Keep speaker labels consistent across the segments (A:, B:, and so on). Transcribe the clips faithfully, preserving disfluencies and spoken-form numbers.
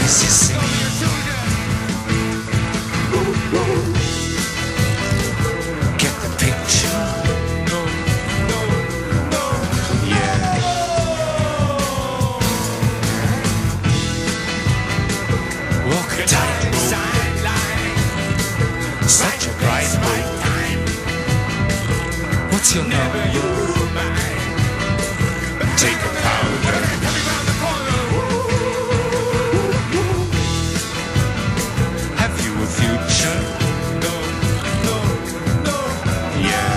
A: Sicily. Get the picture? No, no, no. Yeah. Walk a tight sideline. Such a bright time. What's your number? Take a powder. Have you a future? No, no, no. Yeah.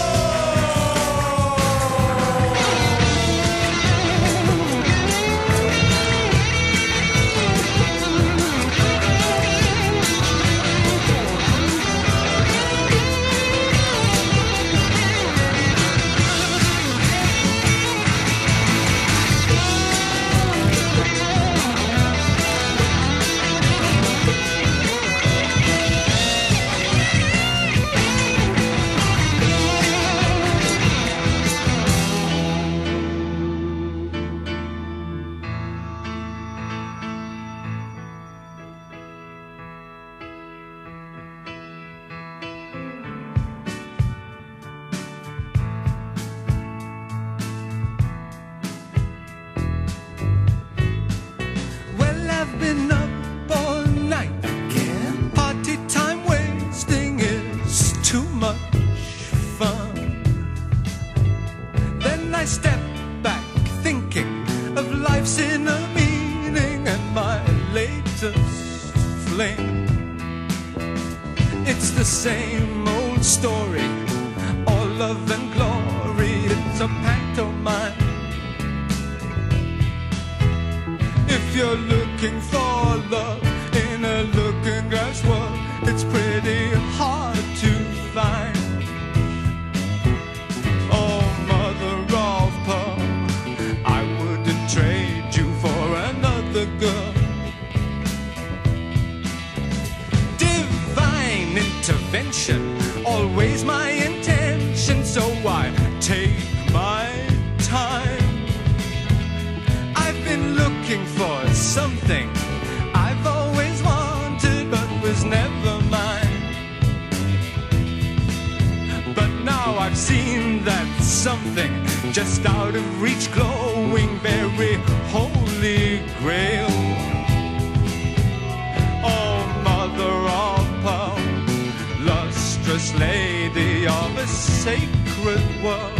B: I've been up all night again. Party time wasting is too much fun. Then I step back thinking of life's inner meaning and my latest fling. It's the same old story, all love and glory. It's a pantomime. If you're looking for love in a looking glass world, it's pretty hard to find. Oh, mother of pearl, I wouldn't trade you for another girl. Divine intervention, always my intention, so I take my time. I've been looking for something I've always wanted but was never mine. But now I've seen that something just out of reach, glowing very holy grail. Oh, mother of pearl, lustrous lady of a sacred world.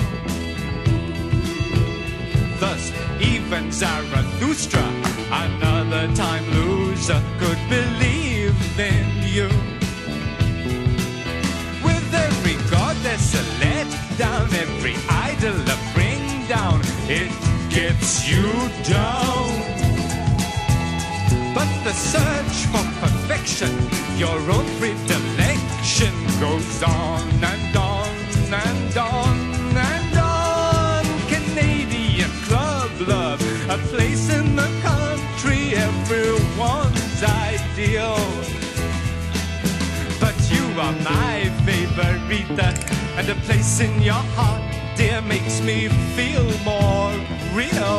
B: Thus, even Zarathustra, another time loser, could believe in you. With every goddess a let down, every idol a bring down, it gets you down. But the search for perfection, your own predilection, goes on and on and on and on. Canadian club love, a place in the country, everyone's ideal. But you are my favorita, and a place in your heart, dear, makes me feel more real.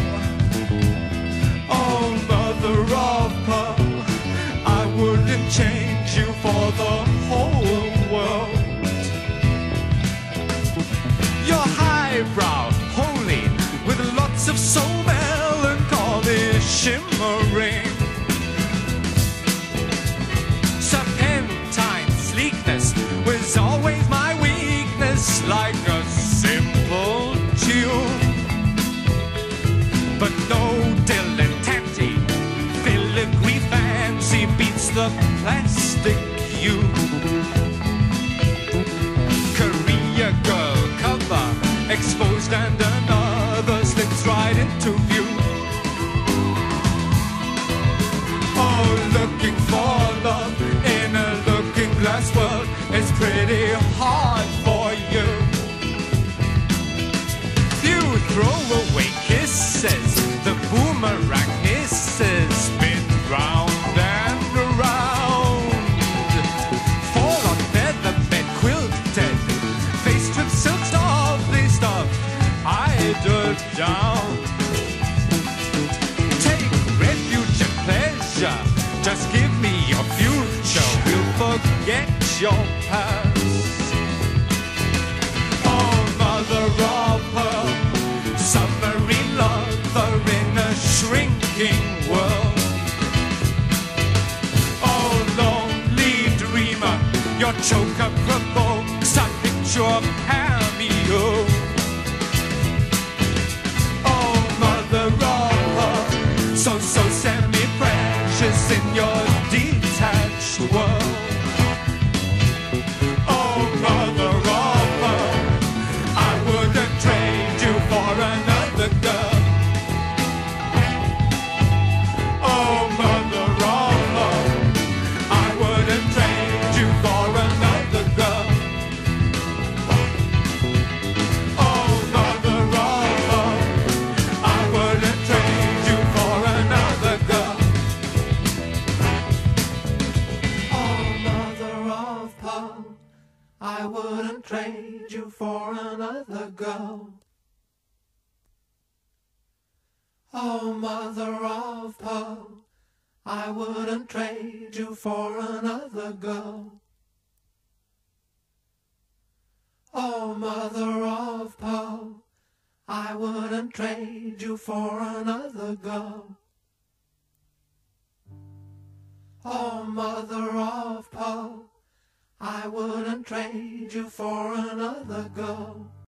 B: Oh, mother of pearl, I wouldn't change you for the whole world. You're highbrow, holy, with lots of soul melancholy shimmering. Serpentine sleekness was always my weakness, like a simple tune. But no dilettante, filigree fancy beats the plastic hue. Korea girl cover, exposed and another slips right into view. Oh, looking for love in a looking glass world is pretty hard for you. Few throwaway kisses, the boomerang misses, spin round and around. Fall on feather bed quilted, face with silk softly stuffed, eider down. Take refuge and pleasure Just give me your future, we'll forget your past. Oh, mother of pearl, submarine lover in a shrinking world. Oh, lonely dreamer, your choker provokes a picture cameo. Oh, mother of pearl, so, so semi-precious in your detached world. Oh, mother of pearl, I wouldn't trade you for another girl. Oh, mother of pearl, I wouldn't trade you for another girl. Oh, mother of pearl, I wouldn't trade you for another girl. Oh, mother of pearl, I wouldn't trade you for another girl. Oh, mother of pearl, I wouldn't trade you for another girl. Oh, mother of pearl, I wouldn't trade you for another girl. Oh, mother of pearl, I wouldn't trade you for another girl.